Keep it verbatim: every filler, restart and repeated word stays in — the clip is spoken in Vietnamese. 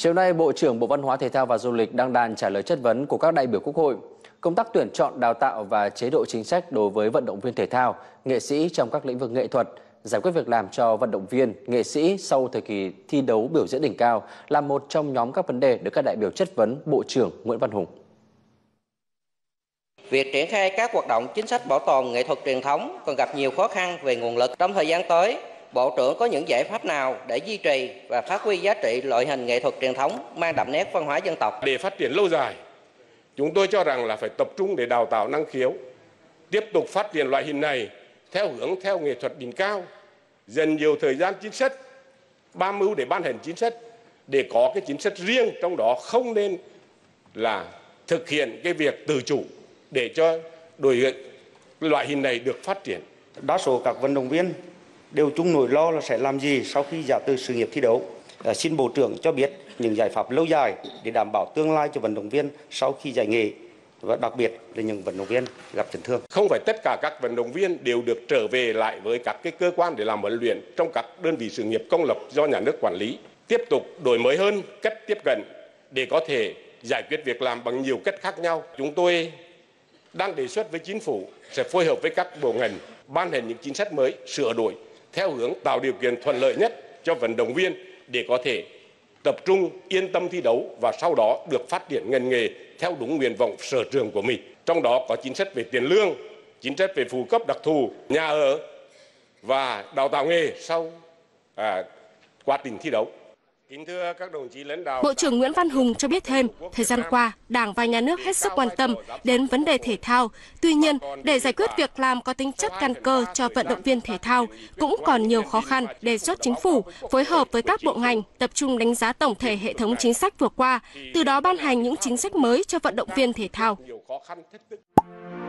Chiều nay, Bộ trưởng Bộ Văn hóa Thể thao và Du lịch đăng đàn trả lời chất vấn của các đại biểu Quốc hội. Công tác tuyển chọn, đào tạo và chế độ chính sách đối với vận động viên thể thao, nghệ sĩ trong các lĩnh vực nghệ thuật, giải quyết việc làm cho vận động viên, nghệ sĩ sau thời kỳ thi đấu biểu diễn đỉnh cao là một trong nhóm các vấn đề được các đại biểu chất vấn Bộ trưởng Nguyễn Văn Hùng. Việc triển khai các hoạt động chính sách bảo tồn nghệ thuật truyền thống còn gặp nhiều khó khăn về nguồn lực. Trong thời gian tới, Bộ trưởng có những giải pháp nào để duy trì và phát huy giá trị loại hình nghệ thuật truyền thống mang đậm nét văn hóa dân tộc? Để phát triển lâu dài, chúng tôi cho rằng là phải tập trung để đào tạo năng khiếu, tiếp tục phát triển loại hình này theo hướng theo nghệ thuật đỉnh cao, dành nhiều thời gian chính sách, tham mưu để ban hành chính sách, để có cái chính sách riêng, trong đó không nên là thực hiện cái việc tự chủ để cho đội loại hình này được phát triển. Đa số các vận động viên đều chung nỗi lo là sẽ làm gì sau khi giảm từ sự nghiệp thi đấu. À, xin Bộ trưởng cho biết những giải pháp lâu dài để đảm bảo tương lai cho vận động viên sau khi giải nghệ, và đặc biệt là những vận động viên gặp chấn thương. Không phải tất cả các vận động viên đều được trở về lại với các cái cơ quan để làm huấn luyện trong các đơn vị sự nghiệp công lập do nhà nước quản lý. Tiếp tục đổi mới hơn cách tiếp cận để có thể giải quyết việc làm bằng nhiều cách khác nhau. Chúng tôi đang đề xuất với Chính phủ sẽ phối hợp với các bộ ngành ban hành những chính sách mới, sửa đổi theo hướng tạo điều kiện thuận lợi nhất cho vận động viên để có thể tập trung yên tâm thi đấu và sau đó được phát triển ngành nghề theo đúng nguyện vọng sở trường của mình. Trong đó có chính sách về tiền lương, chính sách về phụ cấp đặc thù, nhà ở và đào tạo nghề sau à, quá trình thi đấu. Kính thưa các đồng chí lãnh đạo. Bộ trưởng Nguyễn Văn Hùng cho biết thêm, thời gian qua, Đảng và Nhà nước hết sức quan tâm đến vấn đề thể thao. Tuy nhiên, để giải quyết việc làm có tính chất căn cơ cho vận động viên thể thao, cũng còn nhiều khó khăn, đề xuất Chính phủ phối hợp với các bộ ngành tập trung đánh giá tổng thể hệ thống chính sách vừa qua, từ đó ban hành những chính sách mới cho vận động viên thể thao.